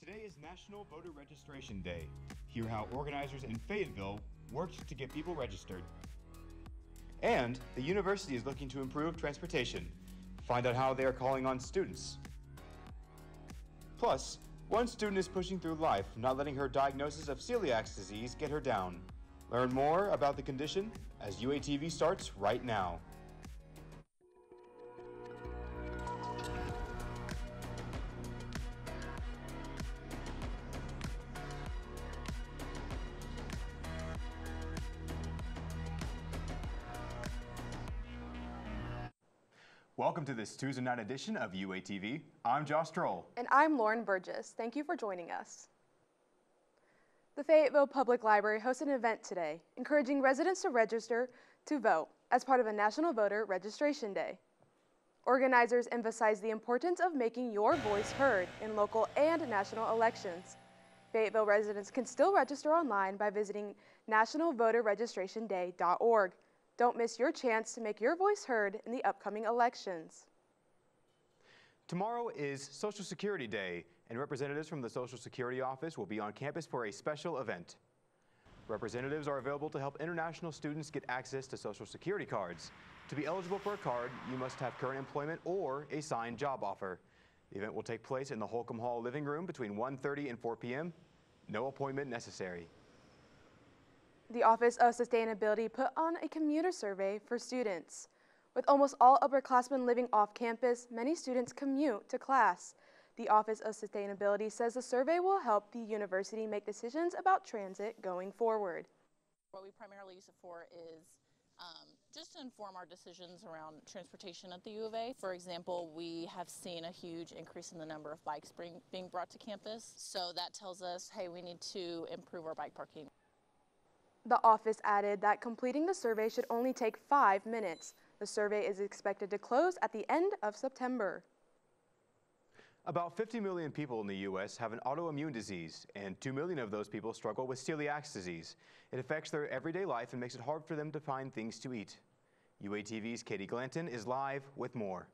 Today is National Voter Registration Day. Hear how organizers in Fayetteville worked to get people registered. And the university is looking to improve transportation. Find out how they are calling on students. Plus, one student is pushing through life, not letting her diagnosis of celiac disease get her down. Learn more about the condition as UATV starts right now. Welcome to this Tuesday night edition of UATV. I'm Josh Stroll. And I'm Lauren Burgess. Thank you for joining us. The Fayetteville Public Library hosted an event today, encouraging residents to register to vote as part of a National Voter Registration Day. Organizers emphasized the importance of making your voice heard in local and national elections. Fayetteville residents can still register online by visiting nationalvoterregistrationday.org. Don't miss your chance to make your voice heard in the upcoming elections. Tomorrow is Social Security Day, and representatives from the Social Security Office will be on campus for a special event. Representatives are available to help international students get access to Social Security cards. To be eligible for a card, you must have current employment or a signed job offer. The event will take place in the Holcomb Hall living room between 1:30 and 4 p.m. No appointment necessary. The Office of Sustainability put on a commuter survey for students. With almost all upperclassmen living off campus, many students commute to class. The Office of Sustainability says the survey will help the university make decisions about transit going forward. What we primarily use it for is just to inform our decisions around transportation at the U of A. For example, we have seen a huge increase in the number of bikes being brought to campus. So that tells us, hey, we need to improve our bike parking. The office added that completing the survey should only take 5 minutes. The survey is expected to close at the end of September. About 50 million people in the U.S. have an autoimmune disease, and 2 million of those people struggle with celiac disease. It affects their everyday life and makes it hard for them to find things to eat. UATV's Katie Glanton is live with more.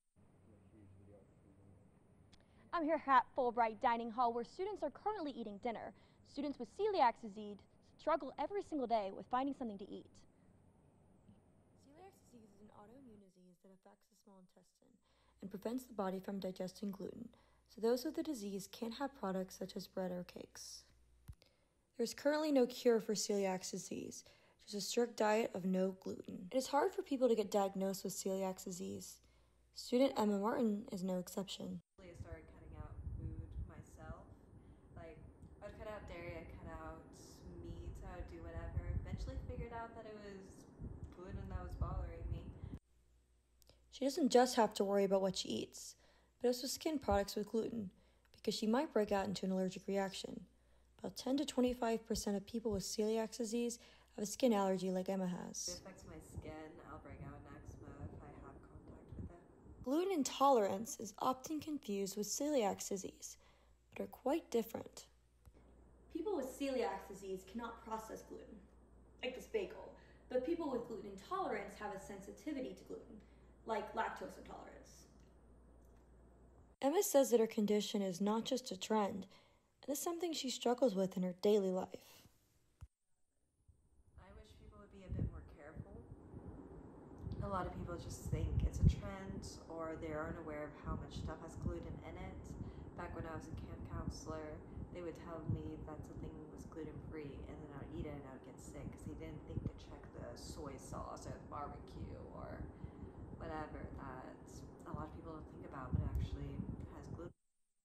I'm here at Fulbright Dining Hall, where students are currently eating dinner. Students with celiac disease struggle every single day with finding something to eat. Celiac disease is an autoimmune disease that affects the small intestine and prevents the body from digesting gluten, so those with the disease can't have products such as bread or cakes. There is currently no cure for celiac disease, just a strict diet of no gluten. It is hard for people to get diagnosed with celiac disease. Student Emma Martin is no exception. I started cutting out food myself. I would cut out dairy, I'd cut out meat, I would do whatever. Eventually figured out that it was gluten that was bothering me. She doesn't just have to worry about what she eats, but also skin products with gluten, because she might break out into an allergic reaction. About 10 to 25% of people with celiac disease have a skin allergy like Emma has. It affects my skin, I'll break out in eczema if I have contact with it. Gluten intolerance is often confused with celiac disease, but are quite different. People with celiac disease cannot process gluten, like this bagel, but people with gluten intolerance have a sensitivity to gluten, like lactose intolerance. Emma says that her condition is not just a trend, and is something she struggles with in her daily life. I wish people would be a bit more careful. A lot of people just think it's a trend, or they aren't aware of how much stuff has gluten in it. Back when I was a camp counselor, they would tell me that something was gluten-free, and then I'd eat it and I'd get sick because they didn't think to check the soy sauce or the barbecue or whatever that a lot of people don't think about, but actually has gluten.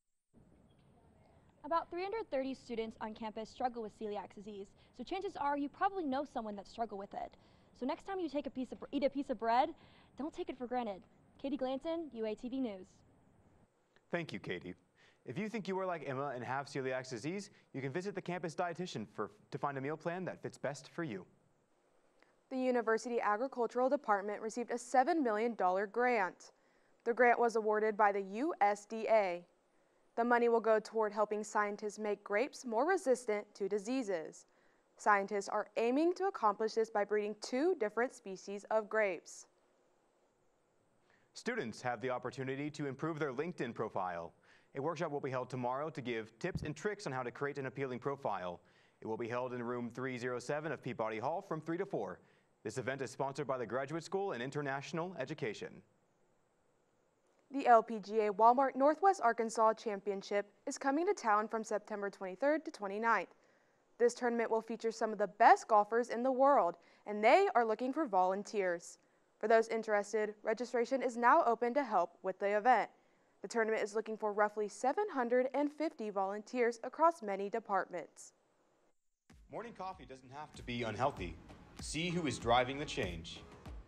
About 330 students on campus struggle with celiac disease, so chances are you probably know someone that struggled with it. So next time you eat a piece of bread, don't take it for granted. Katie Glanton, UATV News. Thank you, Katie. If you think you are like Emma and have celiac disease, you can visit the campus dietitian to find a meal plan that fits best for you. The University Agricultural Department received a $7 million grant. The grant was awarded by the USDA. The money will go toward helping scientists make grapes more resistant to diseases. Scientists are aiming to accomplish this by breeding 2 different species of grapes. Students have the opportunity to improve their LinkedIn profile. A workshop will be held tomorrow to give tips and tricks on how to create an appealing profile. It will be held in room 307 of Peabody Hall from 3 to 4. This event is sponsored by the Graduate School in International Education. The LPGA Walmart Northwest Arkansas Championship is coming to town from September 23rd to 29th. This tournament will feature some of the best golfers in the world, and they are looking for volunteers. For those interested, registration is now open to help with the event. The tournament is looking for roughly 750 volunteers across many departments. Morning coffee doesn't have to be unhealthy. See who is driving the change.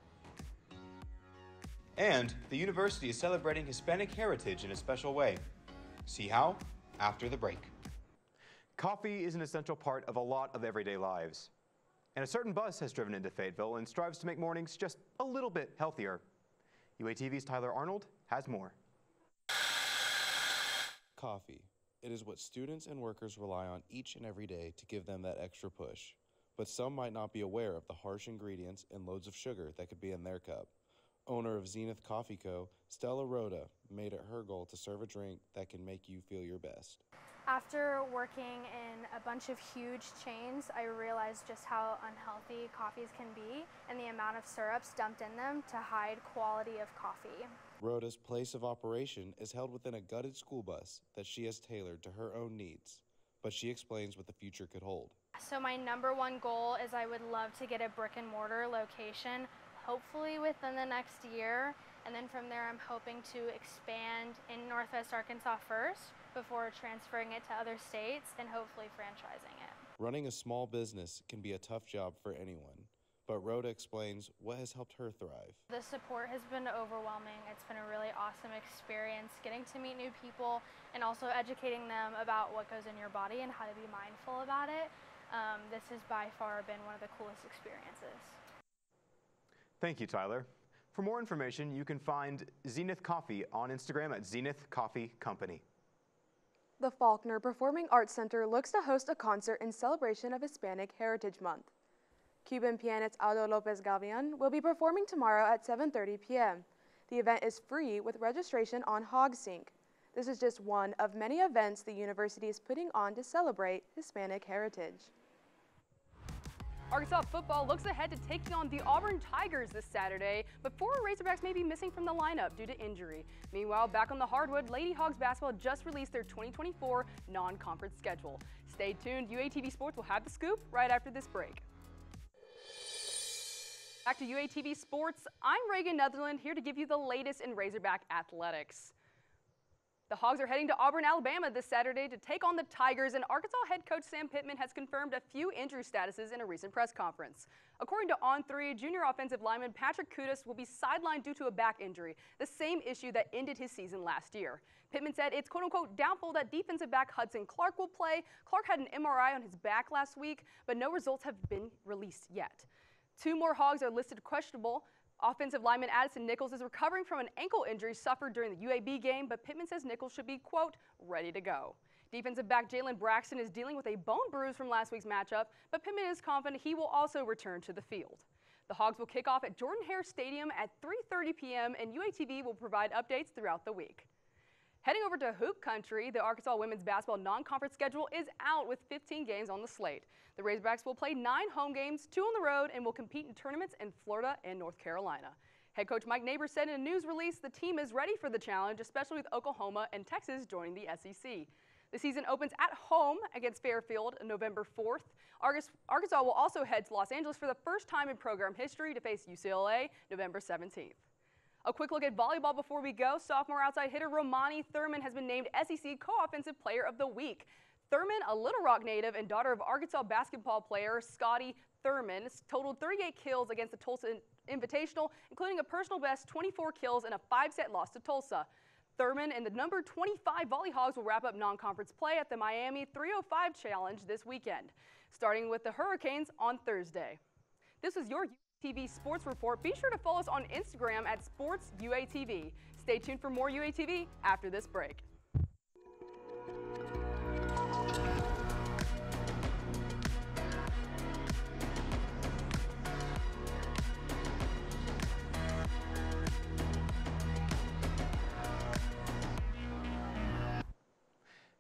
And the university is celebrating Hispanic heritage in a special way. See how? After the break. Coffee is an essential part of a lot of everyday lives. And a certain bus has driven into Fayetteville and strives to make mornings just a little bit healthier. UATV's Tyler Arnold has more. Coffee. It is what students and workers rely on each and every day to give them that extra push. But some might not be aware of the harsh ingredients and loads of sugar that could be in their cup. Owner of Zenith Coffee Co., Stella Rhoda, made it her goal to serve a drink that can make you feel your best. After working in a bunch of huge chains, I realized just how unhealthy coffees can be and the amount of syrups dumped in them to hide quality of coffee. Rhoda's place of operation is held within a gutted school bus that she has tailored to her own needs, but she explains what the future could hold. So my number one goal is I would love to get a brick and mortar location, hopefully within the next year, and then from there I'm hoping to expand in Northwest Arkansas first before transferring it to other states and hopefully franchising it. Running a small business can be a tough job for anyone, but Rhoda explains what has helped her thrive. The support has been overwhelming. It's been a really awesome experience getting to meet new people and also educating them about what goes in your body and how to be mindful about it. This has by far been one of the coolest experiences. Thank you, Tyler. For more information, you can find Zenith Coffee on Instagram at Zenith Coffee Company. The Faulkner Performing Arts Center looks to host a concert in celebration of Hispanic Heritage Month. Cuban pianist Aldo Lopez Gavian will be performing tomorrow at 7:30 p.m. The event is free with registration on HogSync. This is just one of many events the university is putting on to celebrate Hispanic heritage. Arkansas football looks ahead to taking on the Auburn Tigers this Saturday, but 4 Razorbacks may be missing from the lineup due to injury. Meanwhile, back on the hardwood, Lady Hogs basketball just released their 2024 non-conference schedule. Stay tuned, UATV Sports will have the scoop right after this break. Back to UATV Sports, I'm Reagan Netherland here to give you the latest in Razorback athletics. The Hogs are heading to Auburn, Alabama this Saturday to take on the Tigers, and Arkansas head coach Sam Pittman has confirmed a few injury statuses in a recent press conference. According to On3, junior offensive lineman Patrick Kudas will be sidelined due to a back injury, the same issue that ended his season last year. Pittman said it's quote-unquote doubtful that defensive back Hudson Clark will play. Clark had an MRI on his back last week, but no results have been released yet. 2 more Hogs are listed questionable. Offensive lineman Addison Nichols is recovering from an ankle injury suffered during the UAB game, but Pittman says Nichols should be, quote, ready to go. Defensive back Jalen Braxton is dealing with a bone bruise from last week's matchup, but Pittman is confident he will also return to the field. The Hogs will kick off at Jordan-Hare Stadium at 3:30 p.m., and UATV will provide updates throughout the week. Heading over to Hoop Country, the Arkansas women's basketball non-conference schedule is out with 15 games on the slate. The Razorbacks will play 9 home games, 2 on the road, and will compete in tournaments in Florida and North Carolina. Head coach Mike Neighbors said in a news release the team is ready for the challenge, especially with Oklahoma and Texas joining the SEC. The season opens at home against Fairfield on November 4th. Arkansas will also head to Los Angeles for the first time in program history to face UCLA November 17th. A quick look at volleyball before we go. Sophomore outside hitter Romani Thurman has been named SEC Co-Offensive Player of the Week. Thurman, a Little Rock native and daughter of Arkansas basketball player Scotty Thurman, totaled 38 kills against the Tulsa Invitational, including a personal best 24 kills in a 5-set loss to Tulsa. Thurman and the number 25 Volley Hogs will wrap up non-conference play at the Miami 305 Challenge this weekend, starting with the Hurricanes on Thursday. This was your UATV Sports Report. Be sure to follow us on Instagram at SportsUATV. Stay tuned for more UATV after this break.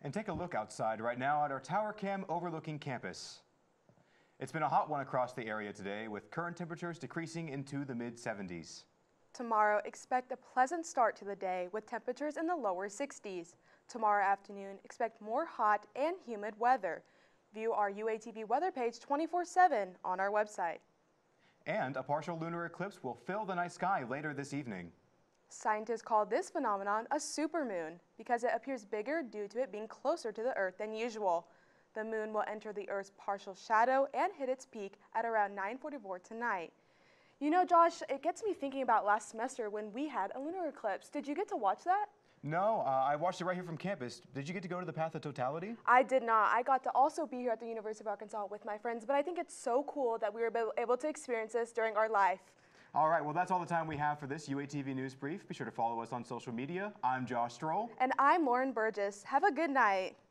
And take a look outside right now at our tower cam overlooking campus. It's been a hot one across the area today, with current temperatures decreasing into the mid-70s. Tomorrow, expect a pleasant start to the day with temperatures in the lower 60s. Tomorrow afternoon, expect more hot and humid weather. View our UATV weather page 24/7 on our website. And a partial lunar eclipse will fill the night sky later this evening. Scientists call this phenomenon a supermoon because it appears bigger due to it being closer to the Earth than usual. The moon will enter the Earth's partial shadow and hit its peak at around 9:44 tonight. You know, Josh, it gets me thinking about last semester when we had a lunar eclipse. Did you get to watch that? No, I watched it right here from campus. Did you get to go to the Path of Totality? I did not. I got to also be here at the University of Arkansas with my friends, but I think it's so cool that we were able to experience this during our life. All right, well, that's all the time we have for this UATV News Brief. Be sure to follow us on social media. I'm Josh Stroll. And I'm Lauren Burgess. Have a good night.